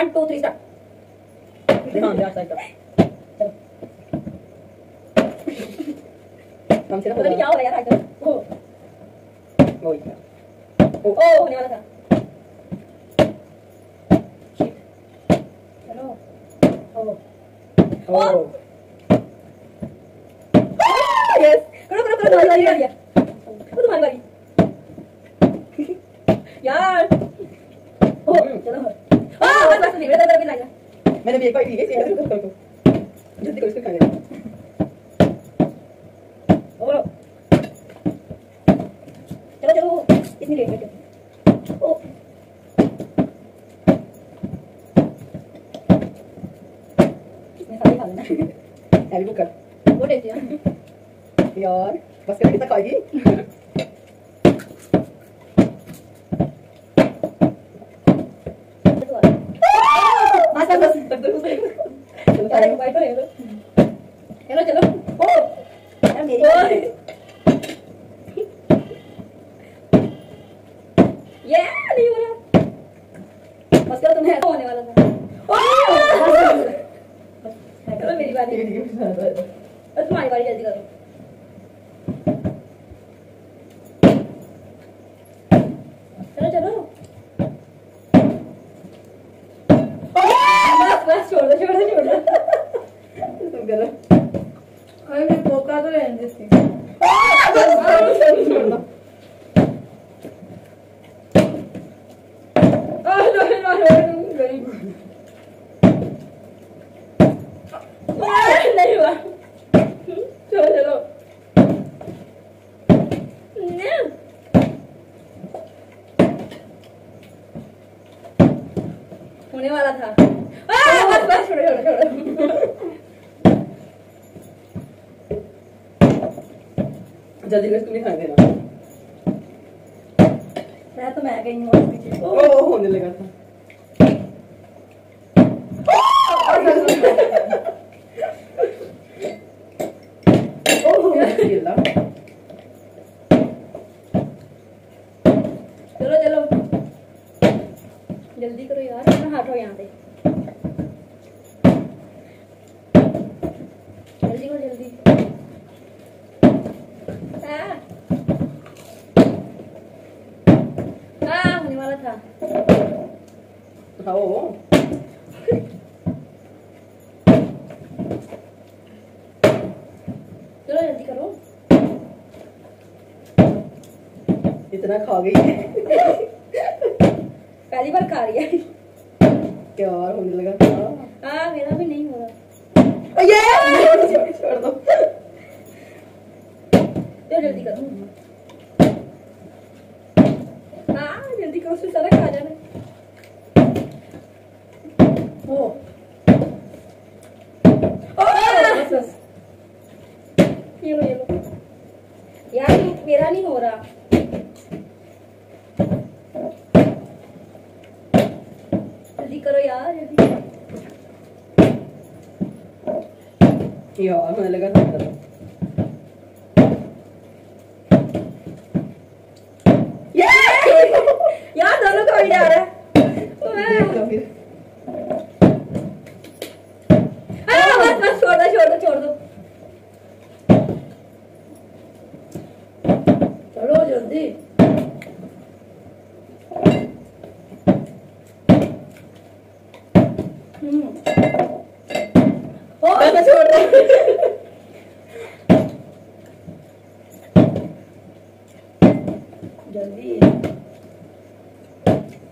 1 2 3 start. ध्यान दे side चलो हम सिर्फ पता नहीं क्या हो रहा है यार आजकल। ओ वो ही था। ओ होने वाला था। चलो ओ ओ यस करो करो करो तुम्हारी बारी है। वो तुम्हारी बारी यार। ओ चलो बस बस नहीं मेरा भी लगा। मैंने भी एक बार ठीक है सेम करो जल्दी करो इसको खाने ओ चलो चलो इतनी लेट बैठे। ओ मैं सारी खा लेना। हैवी बुक कर वो टेस्टी है यार बस कर कितना खाएगी बस बस चलो बाइट हो चलो चलो ओ यार मेरी ये नहीं हो रहा। बस करो तुम्हें ऐसा होने वाला था। ओ चलो मेरी बारी बस तुम्हारी बारी जल्दी करो। चलो चलो बस बस छोड़ दो छोड़ दो छोड़ दो। तुम करो अरे मैं पोका तो रहने देती। छोड़ दो नहीं हुआ। चलो चलो होने वाला था। बस बस छोड़ो छोड़ो छोड़ो। जल्दी कर तुम्हें खाने देना मैं तो मैं गई हूँ और पीछे। ओ होने लगा था चलो चलो जल्दी करो यार अपना हाथ हो यहाँ पे। जल्दी करो जल्दी। होने वाला था। खाओ चलो जल्दी करो। इतना खा गई पहली बार खा रही है। यार होने लगा था मेरा भी नहीं हो रहा। ये छोड़ दो चलो जल्दी करो। जल्दी करो उससे सारा खा जाना। ओ बस बस ये लो यार मेरा नहीं हो रहा। जल्दी करो यार जल्दी। यार होने लगा था यार दोनों का वीडियो आ रहा है। फिर बस बस छोड़ दो छोड़ दो छोड़ दो। चलो जल्दी। बस छोड़ दो। जल्दी